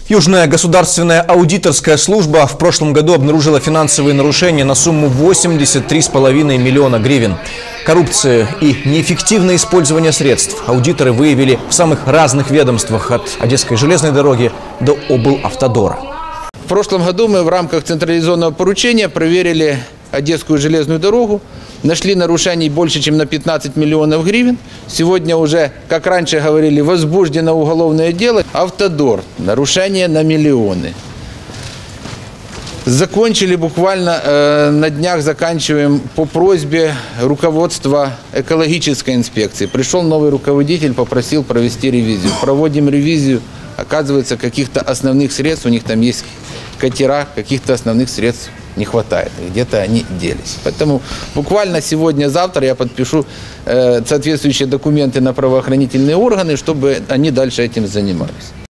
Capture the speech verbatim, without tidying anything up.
Южная государственная аудиторская служба в прошлом году обнаружила финансовые нарушения на сумму восемьдесят три с половиной миллиона гривен. Коррупцию и неэффективное использование средств аудиторы выявили в самых разных ведомствах, от Одесской железной дороги до облавтодора. В прошлом году мы в рамках централизованного поручения проверили Одесскую железную дорогу. Нашли нарушений больше, чем на пятнадцать миллионов гривен. Сегодня уже, как раньше говорили, возбуждено уголовное дело. Автодор. Нарушения на миллионы. Закончили буквально, э, на днях заканчиваем по просьбе руководства экологической инспекции. Пришел новый руководитель, попросил провести ревизию. Проводим ревизию. Оказывается, каких-то основных средств, у них там есть катера, каких-то основных средств не хватает, где-то они делись. Поэтому буквально сегодня-завтра я подпишу э, соответствующие документы на правоохранительные органы, чтобы они дальше этим занимались.